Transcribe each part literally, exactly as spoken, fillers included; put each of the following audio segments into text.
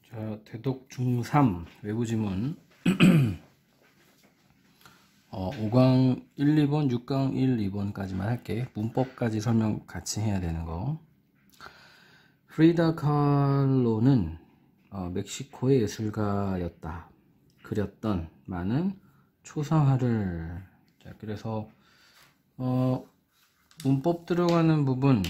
자, 대독 중삼 외부 지문 어, 오 강 일, 이 번, 육 강 일, 이 번까지만 할게. 문법까지 설명 같이 해야 되는 거. 프리다 칼로는 어, 멕시코의 예술가였다. 그렸던 많은 초상화를. 자, 그래서 어, 문법 들어가는 부분은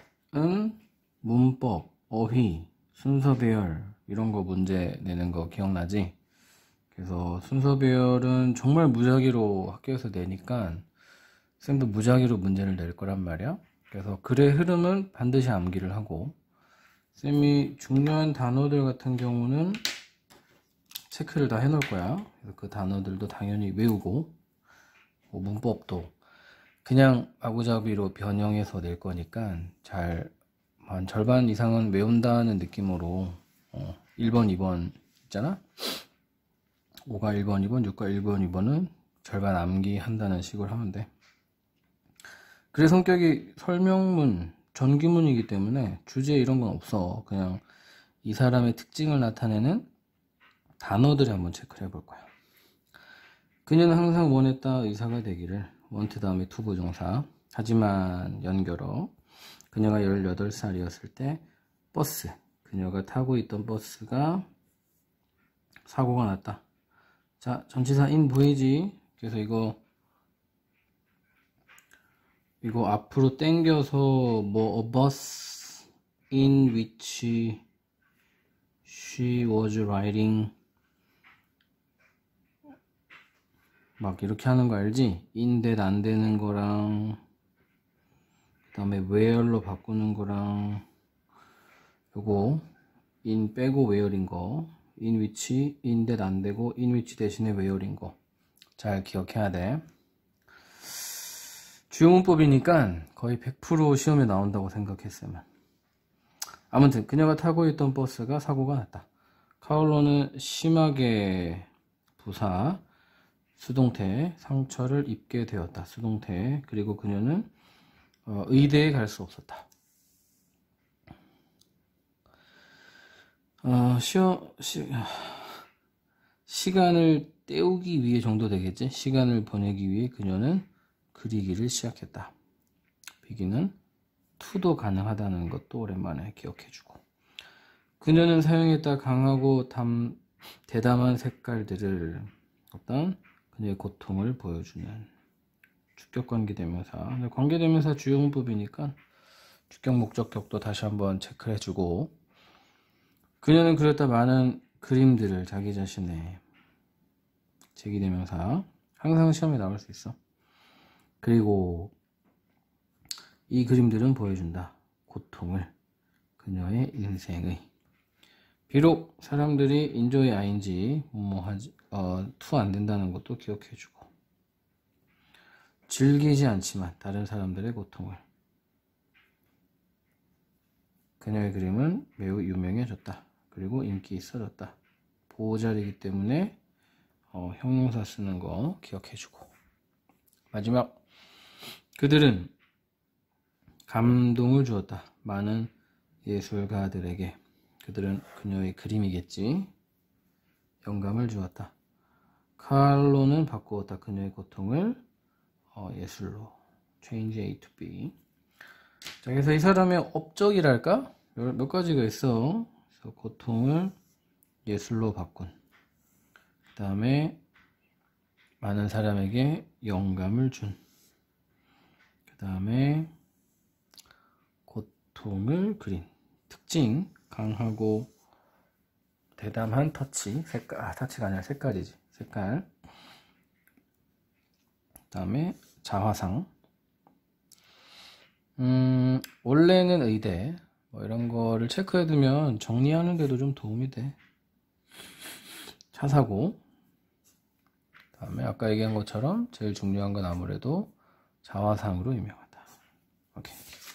문법, 어휘, 순서 배열 이런 거 문제 내는 거 기억나지? 그래서 순서 배열은 정말 무작위로 학교에서 내니까 쌤도 무작위로 문제를 낼 거란 말이야. 그래서 글의 흐름은 반드시 암기를 하고, 쌤이 중요한 단어들 같은 경우는 체크를 다 해놓을 거야. 그래서 그 단어들도 당연히 외우고, 뭐 문법도 그냥 아구자비로 변형해서 낼 거니까 잘 한 절반 이상은 외운다는 느낌으로 어, 일 번, 이 번 있잖아? 오가 일 번, 이 번, 육가 일 번, 이 번은 절반 암기한다는 식으로 하면 돼. 글의 성격이 설명문, 전기문이기 때문에 주제 이런 건 없어. 그냥 이 사람의 특징을 나타내는 단어들을 한번 체크를 해볼 거야. 그녀는 항상 원했다 의사가 되기를. 원트 다음에 투 부정사. 하지만 연결어. 그녀가 열여덟 살이었을 때 버스, 그녀가 타고 있던 버스가 사고가 났다. 자, 전치사 in 보이지? 그래서 이거 이거 앞으로 당겨서 뭐 a bus in which she was riding 막 이렇게 하는 거 알지? in that 안 되는 거랑 그 다음에 where로 바꾸는 거랑 요거 in 빼고 where인 거, in which, in that 안 되고 in which 대신에 where인 거 잘 기억해야 돼. 주요 문법이니까 거의 백 퍼센트 시험에 나온다고 생각했으면. 아무튼 그녀가 타고 있던 버스가 사고가 났다. 카울로는 심하게 부사, 수동태, 상처를 입게 되었다. 수동태. 그리고 그녀는 어, 의대에 갈 수 없었다. 어, 시어, 시, 시간을 때우기 위해 정도 되겠지? 시간을 보내기 위해 그녀는 그리기를 시작했다. 비기는 투도 가능하다는 것도 오랜만에 기억해주고. 그녀는 사용했다 강하고 담, 대담한 색깔들을 어떤 그녀의 고통을 보여주는 주격 관계대명사. 관계대명사 주요 문법이니까 주격 목적격도 다시 한번 체크를 해주고. 그녀는 그렸다 많은 그림들을. 자기 자신의 제기대명사. 항상 시험에 나올 수 있어. 그리고 이 그림들은 보여준다. 고통을. 그녀의 인생의. 비록 사람들이 인조의 아인지 뭐 하지 어, 투 안 된다는 것도 기억해주고. 즐기지 않지만 다른 사람들의 고통을. 그녀의 그림은 매우 유명해졌다. 그리고 인기 있어졌다. 보호자이기 때문에 어, 형용사 쓰는 거 기억해주고. 마지막, 그들은 감동을 주었다. 많은 예술가들에게. 그들은 그녀의 그림이겠지. 영감을 주었다. 칼로는 바꾸었다. 그녀의 고통을 어, 예술로. change A to B. 자, 그래서 이 사람의 업적이랄까? 몇, 몇 가지가 있어. 그래서 고통을 예술로 바꾼. 그 다음에 많은 사람에게 영감을 준. 그 다음에 고통을 그린. 특징, 강하고 대담한 터치. 색깔, 아, 터치가 아니라 색깔이지. 색깔. 그 다음에 자화상. 음, 원래는 의대, 뭐 이런 거를 체크해두면 정리하는 데도 좀 도움이 돼. 차사고. 그 다음에 아까 얘기한 것처럼 제일 중요한 건 아무래도 자화상으로 유명하다. 오케이.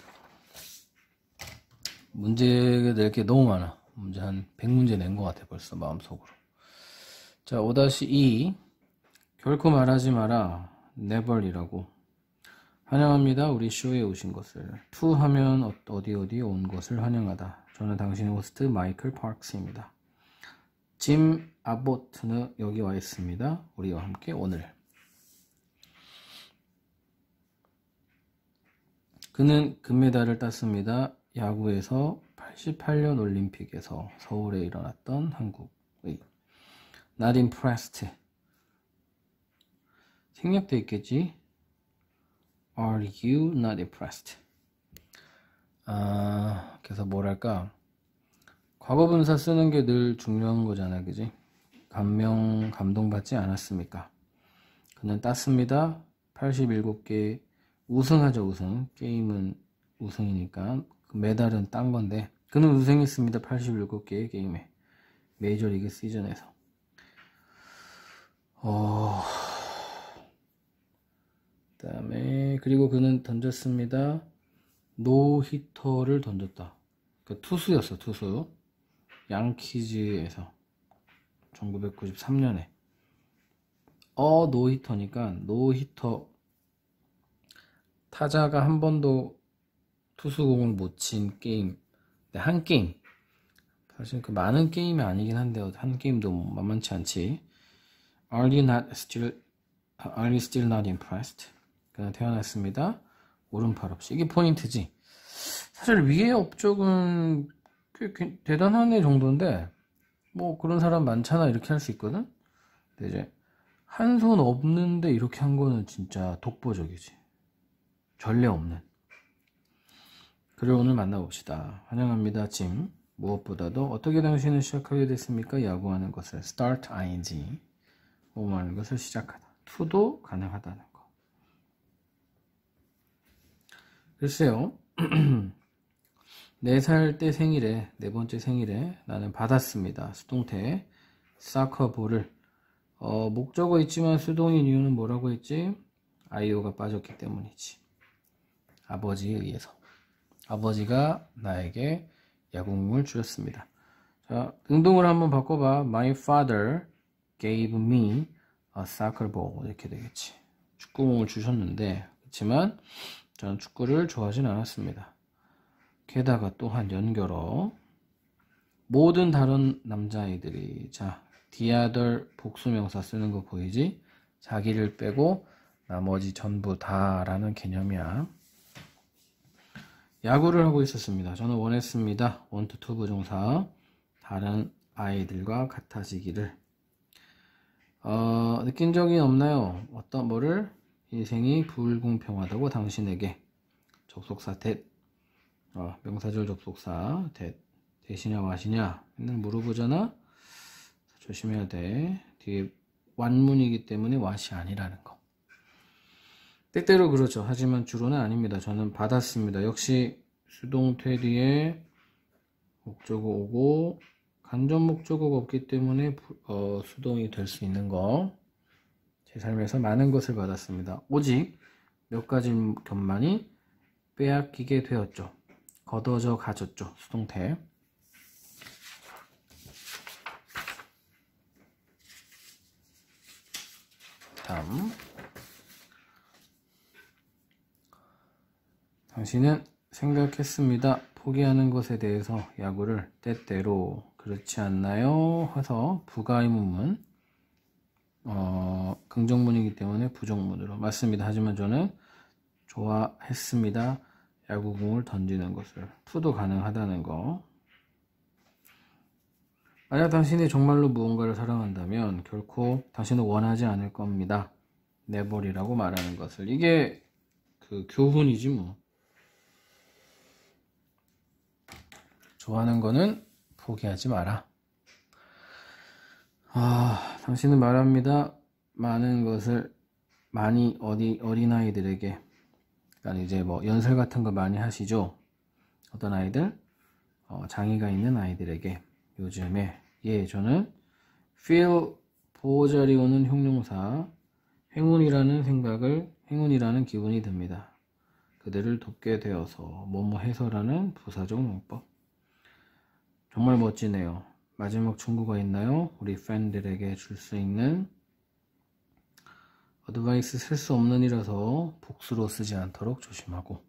문제 낼 게 너무 많아. 문제 한 백 문제 낸 것 같아, 벌써 마음속으로. 자, 오 이. 결코 말하지 마라. never이라고. 환영합니다. 우리 쇼에 오신 것을. to 하면 어디 어디에 온 것을 환영하다. 저는 당신의 호스트 마이클 파크스입니다. 짐 아보트는 여기 와 있습니다. 우리와 함께 오늘. 그는 금메달을 땄습니다. 야구에서 팔십팔 년 올림픽에서 서울에 일어났던 한국의. Not impressed. 생략돼 있겠지? Are you not impressed? 아, 그래서 뭐랄까, 과거분사 쓰는 게 늘 중요한 거잖아, 그지? 감명, 감동받지 않았습니까? 그는 땄습니다. 팔십칠 개 우승하죠, 우승. 게임은 우승이니까 메달은 딴 건데, 그는 우승했습니다. 팔십칠 개의 게임에, 메이저리그 시즌에서. 어... 그 다음에 그리고 그는 던졌습니다. 노히터를 던졌다. 그 투수였어, 투수. 양키즈에서 천구백구십삼 년에 어 노히터니까 노히터, 타자가 한 번도 투수공을 못 친 게임, 한 게임, 사실 그 많은 게임이 아니긴 한데 한 게임도 만만치 않지. Are you not still Are you still not impressed? 그는 태어났습니다. 오른팔 없이. 이게 포인트지. 사실 위의 업적은 꽤, 꽤 대단한 애 정도인데 뭐 그런 사람 많잖아, 이렇게 할 수 있거든. 근데 이제 한 손 없는데 이렇게 한 거는 진짜 독보적이지. 전례 없는. 그를 오늘 만나봅시다. 환영합니다, 짐. 무엇보다도 어떻게 당신은 시작하게 됐습니까? 야구하는 것을. Start ing. 뭐하는 것을 시작하다. to도 가능하다는 거. 글쎄요. 네 살 때 생일에, 네 번째 생일에 나는 받았습니다. 수동태 사커볼을. 어, 목적어 있지만 수동인 이유는 뭐라고 했지? 아이오가 빠졌기 때문이지. 아버지에 의해서. 아버지가 나에게 야구공을 주셨습니다. 자, 능동을 한번 바꿔봐. My father gave me a soccer ball. 이렇게 되겠지. 축구공을 주셨는데, 그렇지만 저는 축구를 좋아하진 않았습니다. 게다가 또한 연결어, 모든 다른 남자아이들이, 자, the other 복수명사 쓰는 거 보이지? 자기를 빼고 나머지 전부 다 라는 개념이야. 야구를 하고 있었습니다. 저는 원했습니다. want to 부정사, 다른 아이들과 같아지기를. 어, 느낀 적이 없나요? 어떤 뭐를? 인생이 불공평하다고 당신에게. 접속사 that. 어, 명사절 접속사 that. 대시냐 와시냐 맨날 물어보잖아. 조심해야 돼. 뒤에 완문이기 때문에 와시 아니라는 거. 때때로 그렇죠. 하지만 주로는 아닙니다. 저는 받았습니다. 역시 수동태 뒤에 목적어 오고 간접 목적어가 없기 때문에 어, 수동이 될 수 있는 거. 제 삶에서 많은 것을 받았습니다. 오직 몇 가지 것만이 빼앗기게 되었죠. 걷어져 가졌죠. 수동태. 다음. 당신은 생각했습니다. 포기하는 것에 대해서 야구를 때때로. 그렇지 않나요? 해서 부가의문문. 어, 긍정문이기 때문에 부정문으로. 맞습니다. 하지만 저는 좋아했습니다. 야구공을 던지는 것을. 투도 가능하다는 거. 만약 당신이 정말로 무언가를 사랑한다면 결코 당신은 원하지 않을 겁니다. 내버리라고 말하는 것을. 이게 그 교훈이지 뭐. 좋아하는 거는 포기하지 마라. 아, 당신은 말합니다. 많은 것을 많이 어디 어린아이들에게, 그러니까 이제 뭐 연설 같은 거 많이 하시죠. 어떤 아이들, 어, 장애가 있는 아이들에게 요즘에. 예, 저는 feel 보호자리 오는 형용사 행운이라는 생각을, 행운이라는 기분이 듭니다. 그들을 돕게 되어서 뭐뭐 해서라는 부사적 용법. 정말 멋지네요. 마지막 충고가 있나요? 우리 팬들에게 줄 수 있는 어드바이스. 쓸 수 없는 이라서 복수로 쓰지 않도록 조심하고.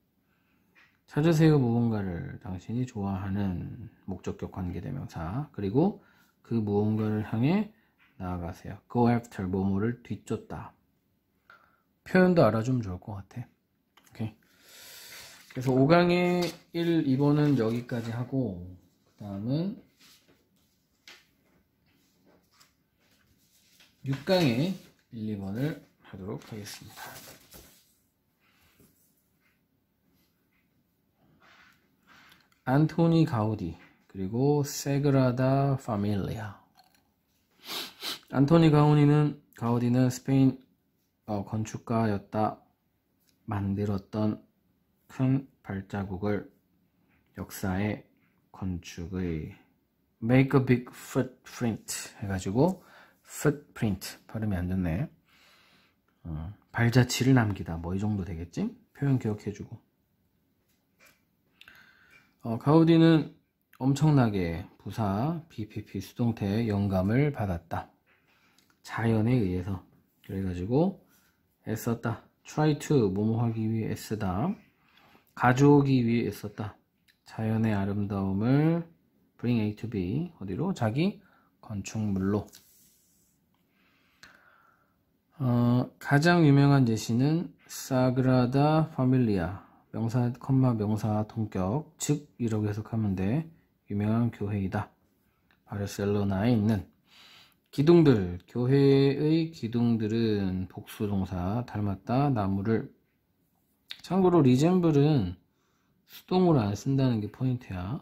찾으세요 무언가를. 당신이 좋아하는 목적격 관계대명사. 그리고 그 무언가를 향해 나아가세요. go after, 뭐뭐를 뒤쫓다. 표현도 알아주면 좋을 것 같아. 오케이. 그래서 오 강의 일, 이 번은 여기까지 하고, 그 다음은 육 강의 일, 이 번을 하도록 하겠습니다. 안토니 가우디, 그리고 세그라다 파밀리아. 안토니 가우디는, 가우디는 스페인 어, 건축가였다. 만들었던 큰 발자국을 역사의 건축의 make a big footprint 해가지고 footprint 발음이 안 좋네. 어, 발자취를 남기다 뭐 이 정도 되겠지? 표현 기억해주고. 어, 가우디는 엄청나게 부사 비피피 수동태의 영감을 받았다. 자연에 의해서. 그래가지고 애썼다. try to 뭐뭐 하기 위해 애쓰다. 가져오기 위해 애썼다. 자연의 아름다움을 bring A to B 어디로? 자기 건축물로. 어, 가장 유명한 예시는 사그라다 파밀리아. 명사, 컴마 명사 동격, 즉 이라고 해석하면 돼. 유명한 교회이다. 바르셀로나에 있는 기둥들, 교회의 기둥들은 복수동사 닮았다. 나무를. 참고로 리젠블은 수동으로 안 쓴다는 게 포인트야.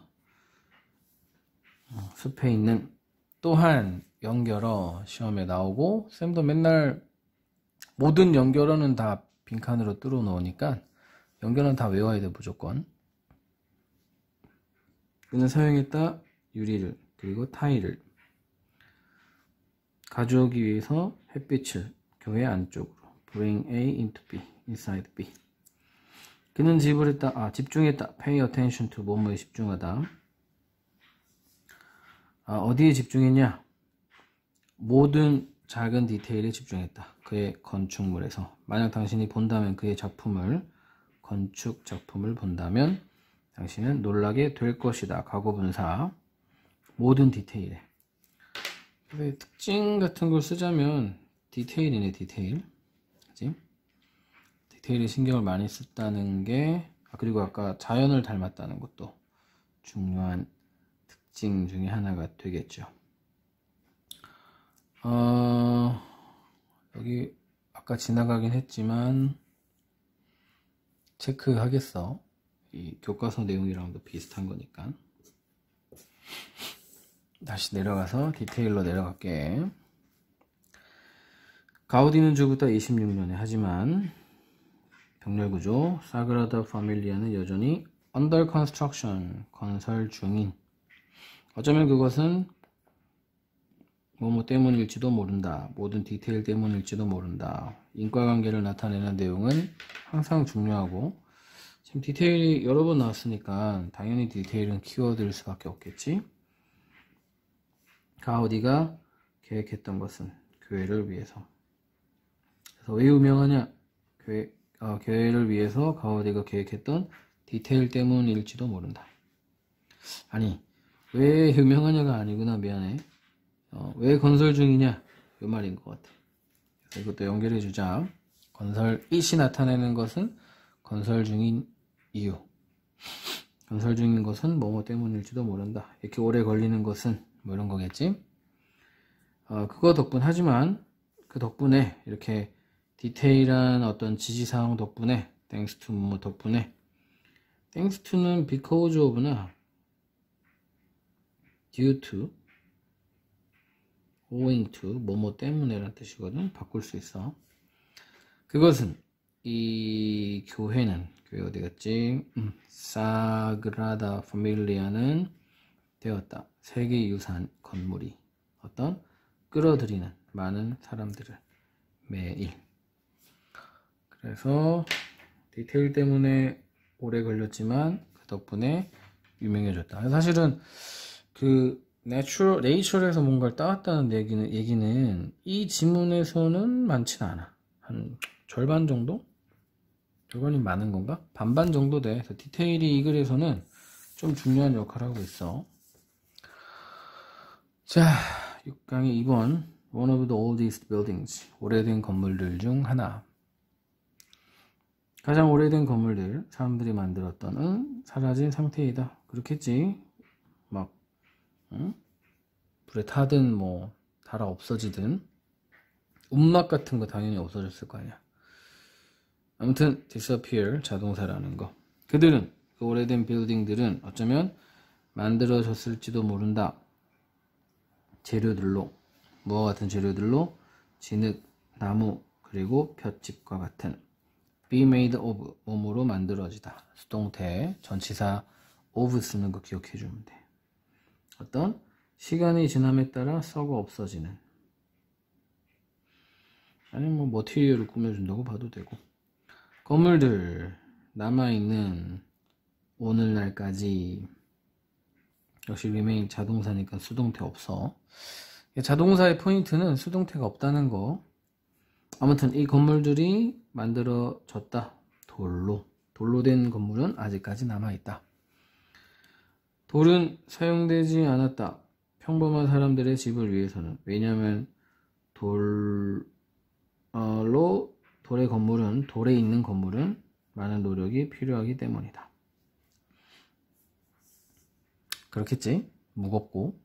어, 숲에 있는. 또한 연결어 시험에 나오고 쌤도 맨날 모든 연결어는 다 빈칸으로 뚫어 놓으니까 연결은 다 외워야 돼 무조건. 그는 사용했다. 유리를 그리고 타일을 가져오기 위해서 햇빛을 교회 안쪽으로 bring A into B, inside B. 그는 지불했다. 아 집중했다. pay attention to 뭐뭐에 집중하다. 아, 어디에 집중했냐? 모든 작은 디테일에 집중했다. 그의 건축물에서. 만약 당신이 본다면 그의 작품을 건축 작품을 본다면 당신은 놀라게 될 것이다. 과거분사 모든 디테일에. 특징 같은 걸 쓰자면 디테일이네. 디테일. 그치? 디테일에 신경을 많이 썼다는 게 아, 그리고 아까 자연을 닮았다는 것도 중요한 특징 중에 하나가 되겠죠. 어, 여기 아까 지나가긴 했지만 체크하겠어. 이 교과서 내용이랑도 비슷한 거니까. 다시 내려가서 디테일로 내려갈게. 가우디는 죽었다 이십육 년에. 하지만 병렬구조 사그라다 파밀리아는 여전히 under construction 건설 중인. 어쩌면 그것은 뭐뭐 때문일지도 모른다. 모든 디테일 때문일지도 모른다. 인과관계를 나타내는 내용은 항상 중요하고 지금 디테일이 여러 번 나왔으니까 당연히 디테일은 키워드일 수밖에 없겠지. 가우디가 계획했던 것은 교회를 위해서. 그래서 왜 유명하냐? 교회, 어, 교회를 위해서 가우디가 계획했던 디테일 때문일지도 모른다. 아니 왜 유명하냐가 아니구나. 미안해. 어, 왜 건설 중이냐? 이 말인 것 같아. 그래서 이것도 연결해 주자. 건설 it이 나타내는 것은 건설 중인 이유. 건설 중인 것은 뭐뭐 때문일지도 모른다. 이렇게 오래 걸리는 것은 뭐 이런 거겠지. 어, 그거 덕분. 하지만 그 덕분에 이렇게 디테일한 어떤 지시사항 덕분에 thanks to 뭐 덕분에 thanks to는 because of나 due to owing to 뭐뭐 때문에 라는 뜻이거든. 바꿀 수 있어. 그것은 이 교회는 교회 어디 갔지? 음, 사그라다 파밀리아는 되었다. 세계유산 건물이 어떤 끌어들이는 많은 사람들을 매일. 그래서 디테일 때문에 오래 걸렸지만 그 덕분에 유명해졌다. 사실은 그 내추럴, 네이처에서 뭔가를 따왔다는 얘기는, 얘기는 이 지문에서는 많지는 않아. 한 절반 정도? 절반이 많은 건가? 반반 정도 돼. 그래서 디테일이 이 글에서는 좀 중요한 역할을 하고 있어. 자, 육 강의 이 번. One of the oldest buildings. 오래된 건물들 중 하나. 가장 오래된 건물들, 사람들이 만들었던, 응? 사라진 상태이다. 그렇겠지. 막, 응? 불에 타든, 뭐, 달아 없어지든, 움막 같은 거 당연히 없어졌을 거 아니야. 아무튼, disappear, 자동사라는 거. 그들은, 그 오래된 빌딩들은 어쩌면 만들어졌을지도 모른다. 재료들로, 무와 같은 재료들로, 진흙, 나무, 그리고 볏짚과 같은 be made of, 몸으로 만들어지다. 수동태, 전치사 of 쓰는 거 기억해 주면 돼. 어떤 시간이 지남에 따라 썩어 없어지는, 아니 뭐 머티리얼을 꾸며준다고 봐도 되고, 건물들 남아있는 오늘날까지. 역시 remain 자동사니까 수동태 없어. 자동사의 포인트는 수동태가 없다는 거. 아무튼 이 건물들이 만들어졌다. 돌로. 돌로 된 건물은 아직까지 남아있다. 돌은 사용되지 않았다. 평범한 사람들의 집을 위해서는. 왜냐하면 돌로, 돌의 건물은, 돌에 있는 건물은 많은 노력이 필요하기 때문이다. 그렇겠지? 무겁고.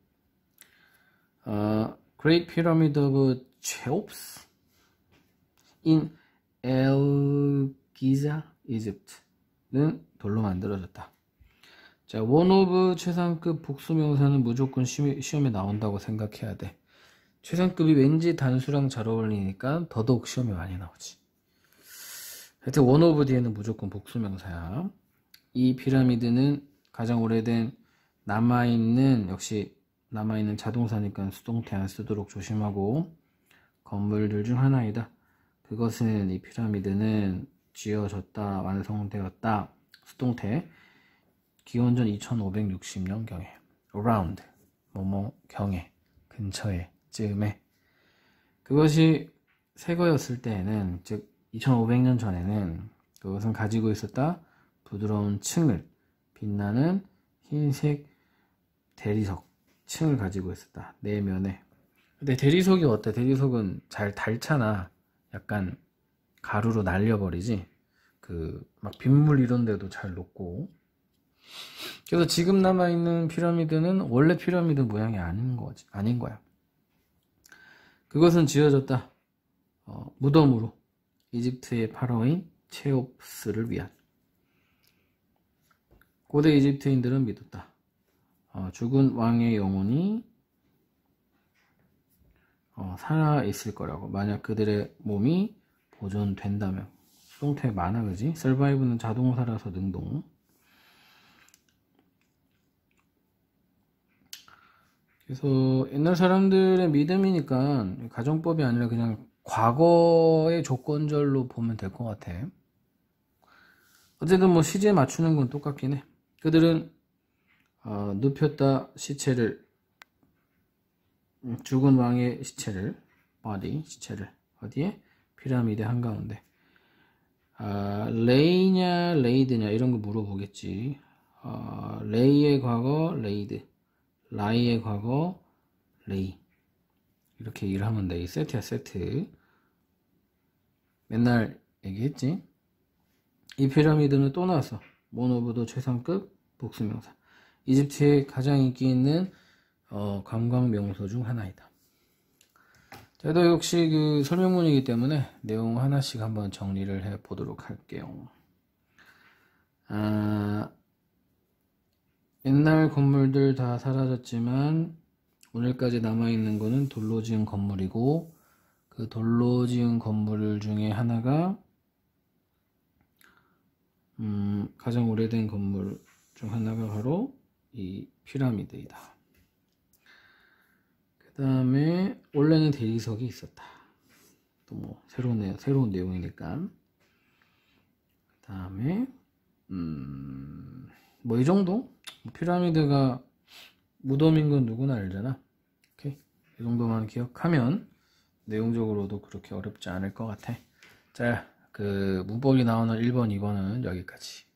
어, Great Pyramid of Cheops in El Giza, Egypt는 돌로 만들어졌다. 자, one of 최상급 복수명사는 무조건 시험에, 시험에 나온다고 생각해야 돼. 최상급이 왠지 단수랑 잘 어울리니까 더더욱 시험에 많이 나오지. 하여튼 one of 뒤에는 무조건 복수명사야. 이 피라미드는 가장 오래된 남아있는, 역시 남아있는 자동사니까 수동태 안 쓰도록 조심하고, 건물들 중 하나이다. 그것은, 이 피라미드는 지어졌다, 완성되었다. 수동태, 기원전 이천오백육십 년경에, around, 뭐뭐 경에, 근처에, 즈음에. 그것이 새거였을 때에는, 즉 이천오백 년 전에는 그것은 가지고 있었다 부드러운 층을, 빛나는 흰색 대리석 층을 가지고 있었다. 내면에. 근데 대리석이 어때? 대리석은 잘 닳잖아. 약간 가루로 날려버리지. 그 막 빗물 이런 데도 잘 녹고. 그래서 지금 남아있는 피라미드는 원래 피라미드 모양이 아닌 거지. 아닌 거야. 그것은 지어졌다. 어, 무덤으로. 이집트의 파라오인 체오프스를 위한. 고대 이집트인들은 믿었다. 어, 죽은 왕의 영혼이 어, 살아있을 거라고. 만약 그들의 몸이 보존된다면. 수동태 많아, 그지? survive는 자동사라서 능동. 그래서 옛날 사람들의 믿음이니까 가정법이 아니라 그냥 과거의 조건절로 보면 될 것 같아. 어쨌든 뭐 시제에 맞추는 건 똑같긴 해. 그들은 어, 눕혔다 시체를, 죽은 왕의 시체를, body, 시체를 어디에? 피라미드 한가운데. 아, 레이냐 레이드냐 이런 거 물어보겠지. 어, 레이의 과거 레이드, 라이의 과거 레이. 이렇게 일을 하면 돼. 이 세트야, 세트. 맨날 얘기했지. 이 피라미드는 또 나왔어. 모노브도 최상급 복수명사. 이집트의 가장 인기 있는 어, 관광 명소 중 하나이다. 저도 역시 그 설명문이기 때문에 내용 하나씩 한번 정리를 해 보도록 할게요. 아, 옛날 건물들 다 사라졌지만 오늘까지 남아있는 거는 돌로 지은 건물이고, 그 돌로 지은 건물 중에 하나가 음, 가장 오래된 건물 중 하나가 바로 이 피라미드이다. 그 다음에 원래는 대리석이 있었다. 또 뭐 새로운 내용, 새로운 내용이니까. 그 다음에 음, 뭐 이 정도? 피라미드가 무덤인 건 누구나 알잖아. 오케이? 이 정도만 기억하면 내용적으로도 그렇게 어렵지 않을 것 같아. 자, 그 문법이 나오는 일 번, 이 번은 여기까지.